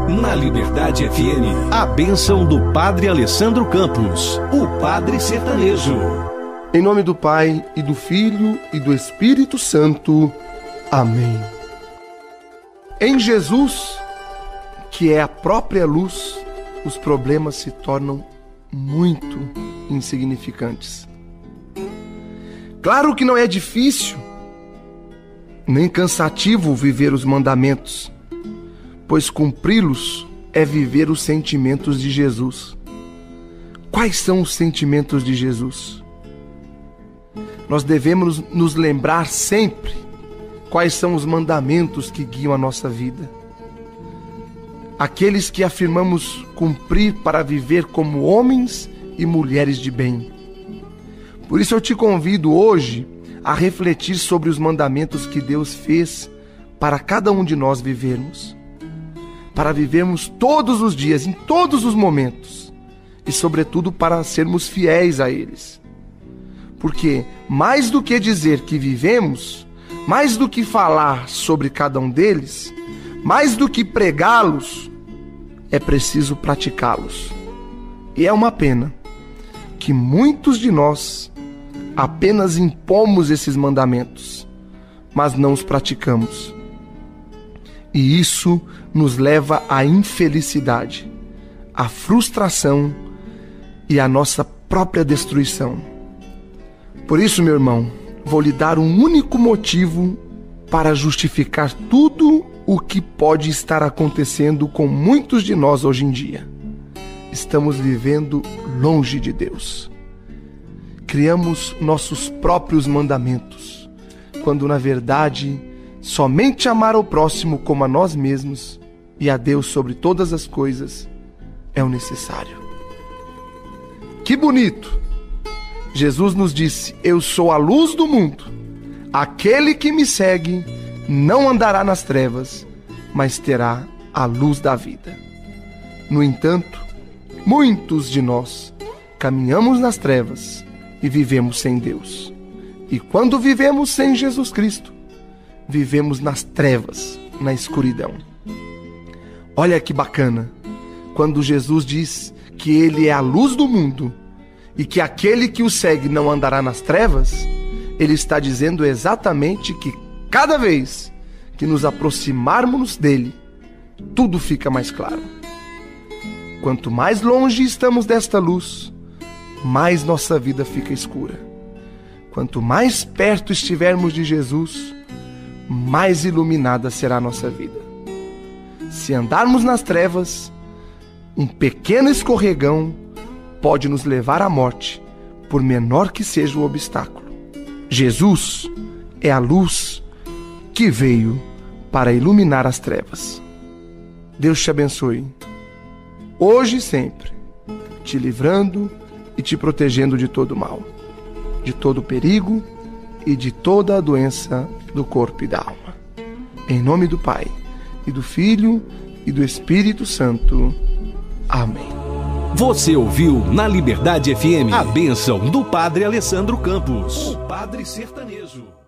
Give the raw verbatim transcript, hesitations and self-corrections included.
Na Liberdade F M, a bênção do Padre Alessandro Campos, o Padre Sertanejo. Em nome do Pai, e do Filho, e do Espírito Santo. Amém. Em Jesus, que é a própria luz, os problemas se tornam muito insignificantes. Claro que não é difícil, nem cansativo viver os mandamentos, pois cumpri-los é viver os sentimentos de Jesus. Quais são os sentimentos de Jesus? Nós devemos nos lembrar sempre quais são os mandamentos que guiam a nossa vida. Aqueles que afirmamos cumprir para viver como homens e mulheres de bem. Por isso eu te convido hoje a refletir sobre os mandamentos que Deus fez para cada um de nós vivermos. Para vivermos todos os dias, em todos os momentos. E sobretudo para sermos fiéis a eles. Porque mais do que dizer que vivemos, mais do que falar sobre cada um deles, mais do que pregá-los, é preciso praticá-los. E é uma pena que muitos de nós apenas impomos esses mandamentos, mas não os praticamos. E isso nos leva à infelicidade, à frustração e à nossa própria destruição. Por isso, meu irmão, vou lhe dar um único motivo para justificar tudo o que pode estar acontecendo com muitos de nós hoje em dia. Estamos vivendo longe de Deus. Criamos nossos próprios mandamentos, quando na verdade somente amar ao próximo como a nós mesmos e a Deus sobre todas as coisas é o necessário. Que bonito! Jesus nos disse: eu sou a luz do mundo. Aquele que me segue não andará nas trevas, mas terá a luz da vida. No entanto, muitos de nós caminhamos nas trevas e vivemos sem Deus. E quando vivemos sem Jesus Cristo, vivemos nas trevas, na escuridão. Olha que bacana, quando Jesus diz que Ele é a luz do mundo e que aquele que o segue não andará nas trevas, Ele está dizendo exatamente que cada vez que nos aproximarmos dele, tudo fica mais claro. Quanto mais longe estamos desta luz, mais nossa vida fica escura. Quanto mais perto estivermos de Jesus, mais iluminada será a nossa vida. Se andarmos nas trevas, um pequeno escorregão pode nos levar à morte, por menor que seja o obstáculo. Jesus é a luz que veio para iluminar as trevas. Deus te abençoe, hoje e sempre, te livrando e te protegendo de todo mal, de todo perigo e de toda a doença do corpo e da alma. Em nome do Pai, e do Filho, e do Espírito Santo. Amém. Você ouviu na Liberdade F M a bênção do Padre Alessandro Campos, o Padre Sertanejo.